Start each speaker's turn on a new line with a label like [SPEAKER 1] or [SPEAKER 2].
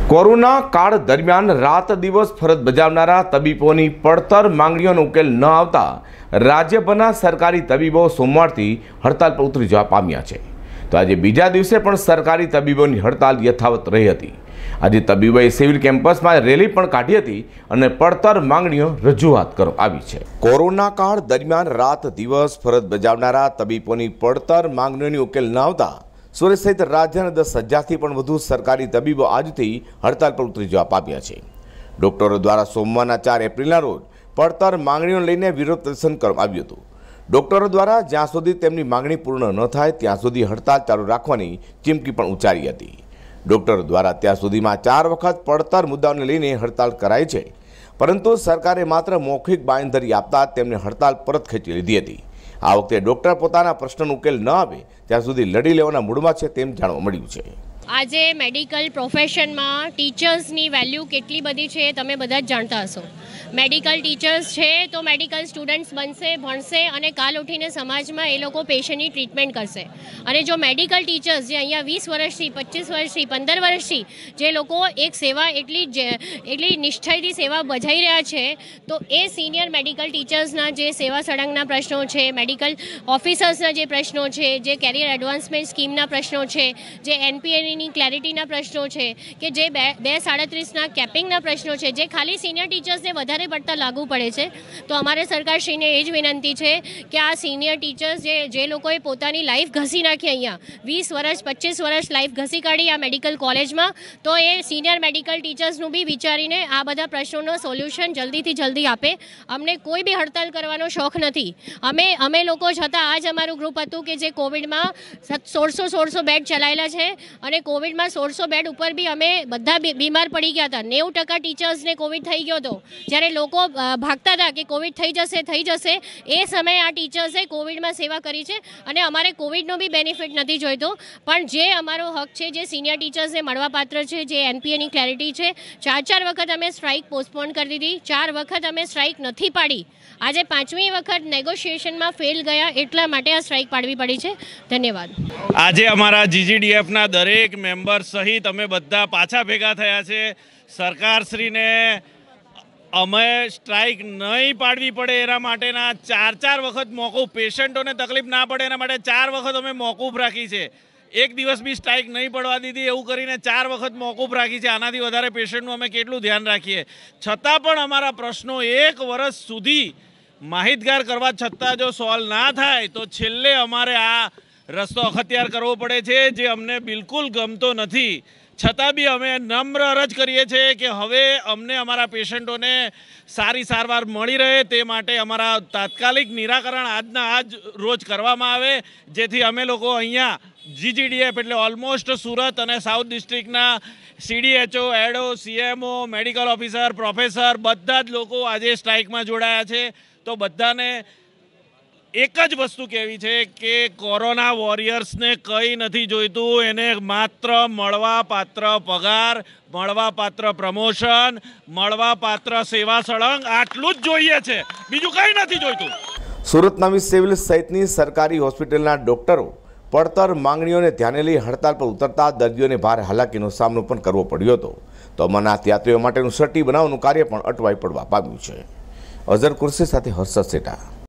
[SPEAKER 1] Corona કાળ દરમિયાન રાત દિવસ ફરજ બજાવનારા તબીબોની પડતર માંગણીઓનો ઉકેલ ન આવતા રાજ્યભરના સરકારી તબીબો સોમવારથી હડતાલ પર ઉતરી જવા પામ્યા છે। તો આજે બીજા દિવસે પણ સરકારી તબીબોની હડતાલ યથાવત રહી હતી। આજે તબીબોએ સિવિલ કેમ્પસમાં રેલી પણ કાઢી હતી અને પડતર માંગણીઓ રજૂઆત કરવામાં આવી છે। કોરોના કાળ દરમિયાન રાત દિવસ ફરજ બજાવનારા તબીબોની પડતર માંગણીઓની ઉકેલ ન આવતા સુરત સહિત રાજ્યના 10,000થી પણ વધુ સરકારી તબીબો આજથી હડતાલ પર ઉતરી જવા પામ્યા છે। ડોક્ટરો દ્વારા સોમવારના 4 એપ્રિલના રોજ પડતર માંગણીઓને લઈને વિરોધ પ્રદર્શન કરવામાં આવ્યું હતું। ડોક્ટરો દ્વારા જ્યાં સુધી તેમની માંગણી પૂર્ણ ન થાય ત્યાં સુધી હડતાલ ચાલુ રાખવાની ચીમકી પણ ઉચ્ચારી હતી। ડોક્ટરો દ્વારા ત્યાં સુધીમાં 4 વખત પડતર મુદ્દાઓને લઈને હડતાલ કરાઈ છે, પરંતુ સરકારે માત્ર મૌખિક બાંયધરી આપતા તેમને હડતાલ પરત ખેંચી લીધી હતી। આ વખતે ડોક્ટર પોતાના પ્રશ્નનો ઉકેલ ન આવે ત્યાં સુધી લડી લેવાના મૂડમાં છે તેમ જાણવા મળ્યું છે।
[SPEAKER 2] આજે મેડિકલ પ્રોફેશનમાં ટીચર્સની વેલ્યુ કેટલી બધી છે તમે બધા જ જાણતા હશો। મેડિકલ ટીચર્સ છે તો મેડિકલ સ્ટુડન્ટ્સ બનશે, ભણશે અને કાલ ઉઠીને સમાજમાં એ લોકો પેશન્ટની ટ્રીટમેન્ટ કરશે। અને જો મેડિકલ ટીચર્સ જે અહીંયા 20 વર્ષથી 25 વર્ષથી 15 વર્ષથી જે લોકો એક સેવા એટલી નિષ્ઠાથી સેવા બજાવી રહ્યા છે, તો એ સિનિયર મેડિકલ ટીચર્સના જે સેવા સળંગના પ્રશ્નો છે, મેડિકલ ઓફિસર્સના જે પ્રશ્નો છે, જે કેરિયર એડવાન્સમેન્ટ સ્કીમના પ્રશ્નો છે, જે એનપીએની ક્લેરિટીના પ્રશ્નો છે, કે જે 2.37ના કેપિંગના પ્રશ્નો છે, જે ખાલી સિનિયર ટીચર્સને વધારે પડતા લાગુ પડે છે। તો અમારે સરકારશ્રીને એ જ વિનંતી છે કે આ સિનિયર ટીચર્સ જે લોકોએ પોતાની લાઈફ ઘસી નાખી, અહીંયા 20 વર્ષ 25 વર્ષ લાઈફ ઘસી કાઢી આ મેડિકલ કોલેજમાં, તો એ સિનિયર મેડિકલ ટીચર્સનું બી વિચારીને આ બધા પ્રશ્નોનો સોલ્યુશન જલ્દીથી જલ્દી આપે। અમને કોઈ બી હડતાલ કરવાનો શોખ નથી। અમે લોકો છતાં આજ અમારું ગ્રુપ હતું કે જે કોવિડમાં 1600 બેડ ચલાવેલા છે અને કોવિડમાં 1600 બેડ ઉપર બી અમે બધા બીમાર પડી ગયા હતા। 90% ટીચર્સને કોવિડ થઈ ગયો હતો। જ્યારે લોકો ભાગતા હતા કે કોવિડ થઈ જશે, એ સમયે આ ટીચર્સે કોવિડમાં સેવા કરી છે અને અમારે કોવિડનો બી બેનિફિટ નથી જોઈતો, પણ જે અમારો હક છે, જે સિનિયર ટીચર્સને મળવાપાત્ર છે, જે એનપીએની ક્લેરિટી છે, 4 વખત અમે સ્ટ્રાઇક પોસ્ટપોન કરી દીધી, 4 વખત અમે સ્ટ્રાઇક નથી પાડી, આજે 5મી વખત નેગોશિએશનમાં ફેલ ગયા, એટલા માટે આ સ્ટ્રાઇક પાડવી પડી છે। ધન્યવાદ।
[SPEAKER 3] આજે અમારા જીજીડીએફના દરેક મેમ્બર સહિત અમે બધા પાછા ભેગા થયા છે। સરકારશ્રીને અમે સ્ટ્રાઇક નહીં પાડવી પડે એના માટેના 4 વખત મોકૂફ, પેશન્ટોને તકલીફ ના પડે એના માટે 4 વખત અમે મોકૂફ રાખી છે। એક દિવસ બી સ્ટ્રાઇક નહીં પડવા દીધી, એવું કરીને 4 વખત મોકૂફ રાખી છે। આનાથી વધારે પેશન્ટનું અમે કેટલું ધ્યાન રાખીએ, છતાં પણ અમારા પ્રશ્નો 1 વર્ષ સુધી માહિતગાર કરવા છતાં જો સોલ્વ ના થાય તો છેલ્લે અમારે આ રસ્તો અખત્યાર કરવો પડે છે, જે અમને બિલકુલ ગમતો નથી। છતાં બી અમે નમ્ર અરજ કરીએ છીએ કે હવે અમને અમારા પેશન્ટોને સારી સારવાર મળી રહે તે માટે અમારા તાત્કાલિક નિરાકરણ આજના આજ રોજ કરવામાં આવે, જેથી અમે લોકો અહીંયા જીજીડીએફ એટલે ઓલમોસ્ટ સુરત અને સાઉથ ડિસ્ટ્રિક્ટના CDHO, એડો, CMO, મેડિકલ ઓફિસર, પ્રોફેસર બધા જ લોકો આજે સ્ટ્રાઇકમાં જોડાયા છે। તો બધાને એક જ વસ્તુ કહેવી છે કે કોરોના વોરિયર્સને કંઈ નથી જોઈતું, એને માત્ર મળવાપાત્ર પગાર, મળવાપાત્ર પ્રમોશન, મળવાપાત્ર સેવા સળંગ આટલું જ જોઈએ છે, બીજું કંઈ નથી જોઈતું।
[SPEAKER 1] સુરત નવી સિવિલ સહિતની સરકારી હોસ્પિટલના ડોક્ટરો પડતર માંગણીઓને ધ્યાને લઈ હડતાલ પર ઉતરતા દર્દીઓને ભારે હાલાકીનો સામનો પણ કરવો પડ્યો હતો। તો અમરનાથ યાત્રીઓ માટેનું સર્ટી બનાવવાનું કાર્ય પણ અટવાઈ પડવા પામ્યું છે। અઝર કુર્સી સાથે હર્ષદ સેઠા।